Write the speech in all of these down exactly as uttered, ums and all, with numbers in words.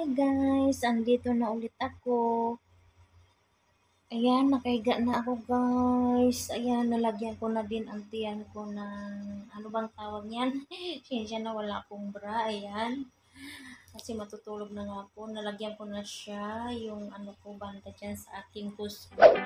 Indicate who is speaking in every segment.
Speaker 1: Hi guys, andito na ulit ako. Ayan, nakahiga na ako guys. Ayan, nalagyan ko na din ang tiyan ko ng, ano bang tawag niyan? Siya na wala akong bra, ayan. Kasi matutulog na nga ako. Nalagyan ko na siya, yung ano ko, banda dyan sa aking puso.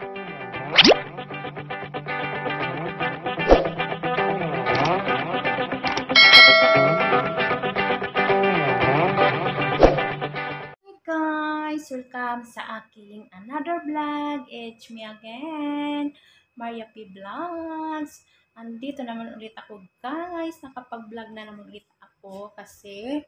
Speaker 1: Guys, welcome sa aking another vlog. It's me again, Maria P. Vlogs. Andito naman ulit ako guys. Nakapag-vlog na naman ulit ako kasi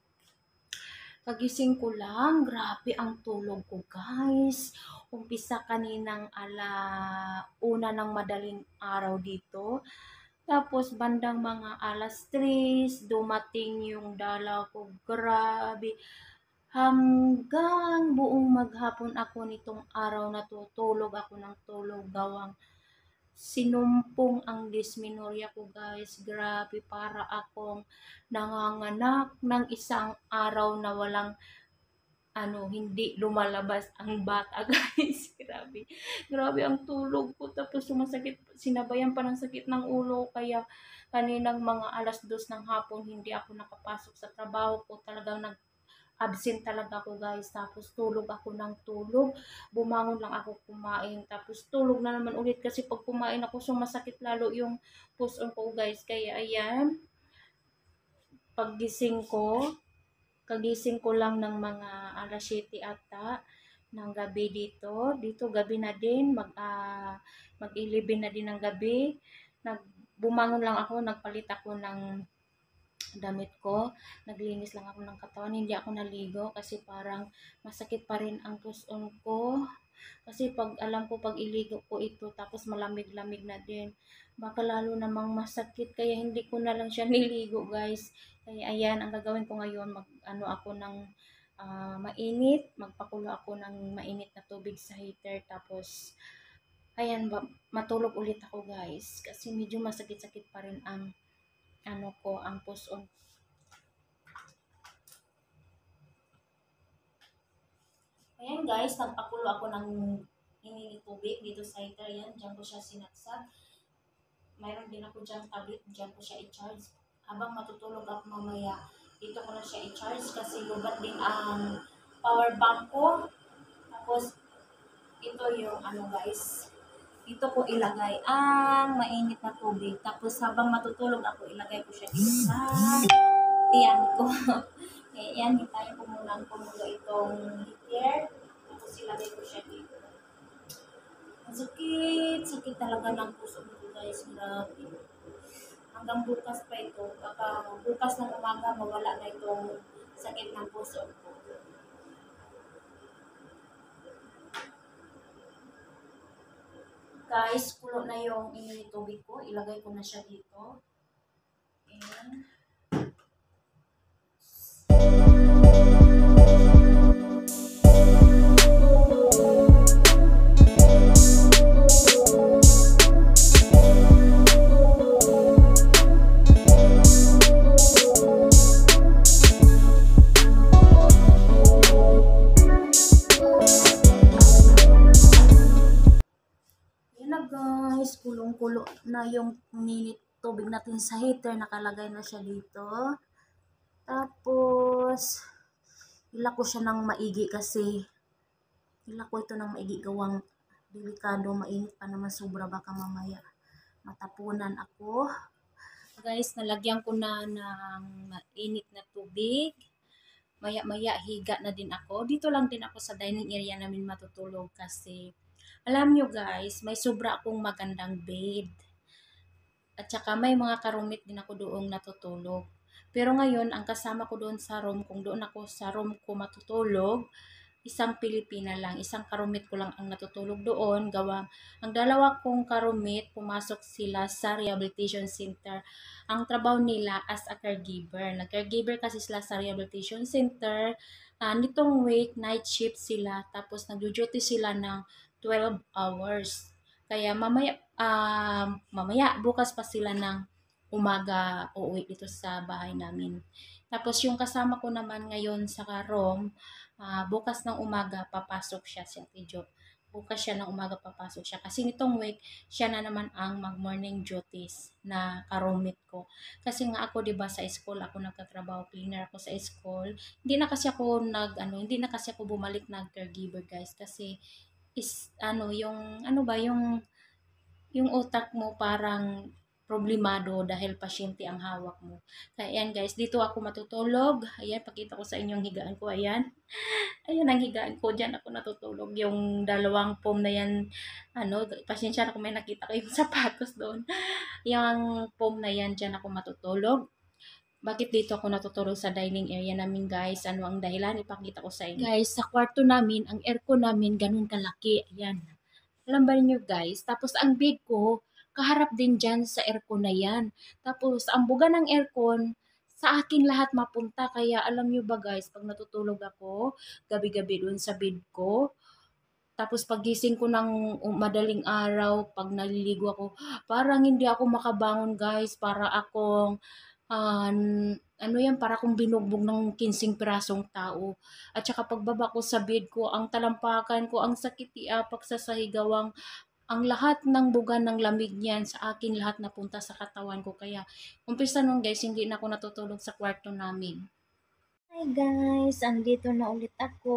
Speaker 1: kagising ko lang. Grabe ang tulog ko guys. Umpisa kaninang ala una ng madaling araw dito. Tapos bandang mga alas tres, dumating yung dala ko. Grabe. Hanggang buong maghapon ako nitong araw na tutulog ako ng tulog gawang sinumpong ang dysmenorrhea ko guys. Grabe, para akong nanganganak ng isang araw na walang ano, hindi lumalabas ang bata guys. Grabe. Grabe ang tulog ko. Tapos sumasakit, sinabayan pa ng sakit ng ulo. Kaya kaninang mga alas dos ng hapon hindi ako nakapasok sa trabaho ko. Talagang nag absent talaga ako guys. Tapos tulog ako ng tulog. Bumangon lang ako kumain. Tapos tulog na naman ulit kasi pag kumain ako sumasakit lalo yung puso ko guys. Kaya ayan, paggising ko, kagising ko lang ng mga alas siyete ata ng gabi dito. Dito gabi na din, mag uh, mag eleven na din ng gabi. Nag bumangon lang ako, nagpalit ako ng damit ko, naglinis lang ako ng katawan, hindi ako naligo kasi parang masakit pa rin ang puson ko. Kasi pag alam ko pag iligo ko ito tapos malamig-lamig na din, baka lalo namang masakit, kaya hindi ko na lang siya niligo guys. Kaya ayan, ang gagawin ko ngayon, mag ano ako ng uh, mainit, magpakulo ako ng mainit na tubig sa heater, tapos ayan, matulog ulit ako guys kasi medyo masakit-sakit pa rin ang ano ko, ang puson. Ayan guys, nagpakulo ako ng ininit tubig dito sa heater. Ayan, dyan ko siya sinaksak. Mayroon din ako dyan tablet, dyan ko siya i-charge. Habang matutulog ako mamaya, dito ko na siya i-charge kasi lubat din ang power bank ko. Tapos, ito yung ano guys, dito ko ilagay ang mainit na tubig. Tapos habang matutulog ako, ilagay ko siya dito sa tiyan ko. Eh, yan, hintayin ko muna ang kumulo itong heater. Tapos ilagay ko siya dito. Ang sakit, sakit talaga ng puso ko guys. Grabe. Hanggang bukas pa ito. Baka bukas ng umaga, mawala na itong sakit ng puso ko. Guys, kulo na yung ininit tubig ko. Ilagay ko na siya dito. Ayan. Guys, kulong-kulo na yung ninit tubig natin sa heater, nakalagay na siya dito. Tapos ila ko siya ng maigi kasi ila ko ito ng maigi gawang delikado, mainit pa naman sobra, baka mamaya matapunan ako. Guys, nalagyan ko na ng mainit na tubig. Maya-maya higa na din ako. Dito lang din ako sa dining area namin matutulog kasi alam nyo guys, may sobra akong magandang bed. At saka may mga karumit din ako doong natutulog. Pero ngayon, ang kasama ko doon sa room, kung doon ako sa room ko matutulog, isang Pilipina lang, isang karumit ko lang ang natutulog doon. Gawa, ang dalawa kong karumit, pumasok sila sa rehabilitation center. Ang trabaho nila as a caregiver. Nag-caregiver kasi sila sa rehabilitation center. Uh, nitong week, night shift sila. Tapos nag-duty sila ng twelve hours. Kaya mamaya, uh, mamaya bukas pa sila ng umaga uuwi dito sa bahay namin. Tapos yung kasama ko naman ngayon sa room, ah, bukas ng umaga papasok siya si Ate Jo. Bukas siya ng umaga papasok siya. Kasi nitong week, siya na naman ang mag-morning duties na ka-roommate ko. Kasi nga ako 'di ba sa school, ako nagtatrabaho, cleaner ako sa school. Hindi na kasi ako nag ano, hindi na kasi ako bumalik nag caregiver guys kasi is ano yung ano ba yung yung utak mo parang problemado dahil pasyente ang hawak mo. Kaya ayan guys, dito ako matutulog. Ayan, pakita ko sa inyo ang higaan ko. Ayan. Ayan ang higaan ko. Diyan ako natutulog. Yung dalawang foam na yan, ano, pasensya na kung may nakita kayong sapatos doon. Yung foam na yan, diyan ako matutulog. Bakit dito ako natutulog sa dining area namin guys? Ano ang dahilan? Ipakita ko sa inyo. Guys, sa kwarto namin, ang aircon namin ganun kalaki. Ayan. Alam ba niyo guys? Tapos ang bed ko, kaharap din dyan sa aircon na yan. Tapos ang buga ng aircon, sa akin lahat mapunta. Kaya alam niyo ba guys, pag natutulog ako, gabi-gabi dun sa bed ko, tapos pagising ko ng um, madaling araw, pag naliligo ako, parang hindi ako makabangon guys, para akong ah, ano yan, para akong binugbog ng kinsing pirasong tao. At saka pagbaba ko sa bed ko, ang talampakan ko, ang sakit iapak sa sahigawang, ang lahat ng buga ng lamig niyan sa akin lahat napunta sa katawan ko. Kaya umpisa nun guys, hindi na ako natutulog sa kwarto namin. Hi guys, andito na ulit ako.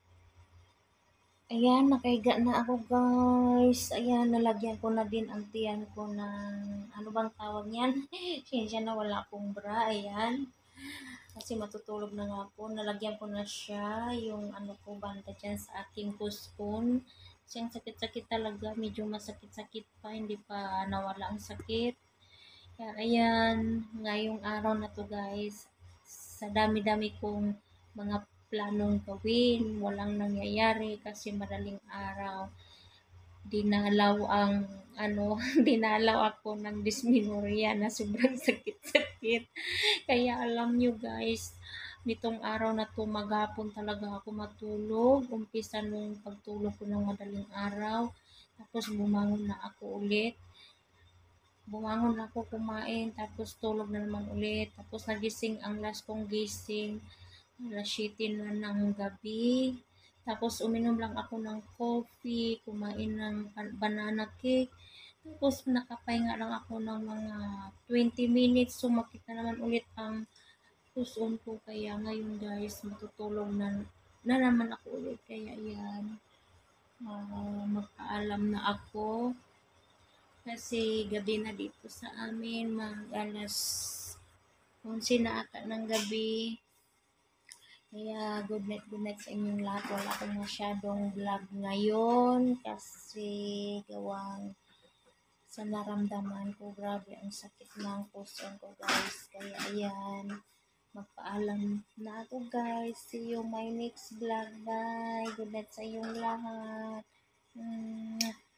Speaker 1: Ayan, nakahiga na ako guys. Ayan, nalagyan ko na din ang tiyan ko ng, ano bang tawag niyan? Siya na wala akong bra. Ayan. Kasi matutulog na nga ako. Nalagyan ko na siya. Yung ano ko, banda dyan sa aking kuskon. Kasi ang sakit-sakit talaga. Medyo masakit-sakit pa. Hindi pa nawala ang sakit. Kaya ayan, ngayong araw na to guys, sa dami-dami kong mga planong gawin, walang nangyayari kasi madaling araw. Dinalaw ang ano, dinalaw ako ng dysmenorrhea na sobrang sakit-sakit. Kaya alam nyo guys, nitong araw na to maghapon talaga ako matulog. Umpisa nung pagtulog ko ng madaling araw. Tapos bumangon na ako ulit. Bumangon na ako kumain, tapos tulog na naman ulit. Tapos nagising ang last kong gising, alas siyete na ng gabi. Tapos uminom lang ako ng coffee, kumain ng banana cake. Tapos nakapahinga lang ako ng mga twenty minutes. Sumakit na naman ulit ang puson ko. Kaya ngayon guys, matutulog na, na naman ako ulit. Kaya yan, uh, magpaalam na ako. Kasi gabi na dito sa amin, mag alas onse na ata ng gabi. Kaya good night, good night sa inyong lahat. Wala akong masyadong vlog ngayon kasi gawang sa naramdaman ko. Grabe ang sakit ng puson ko guys. Kaya ayan, magpaalam na ako guys. See you my next vlog. Bye. Good night sa inyong lahat. Hmm.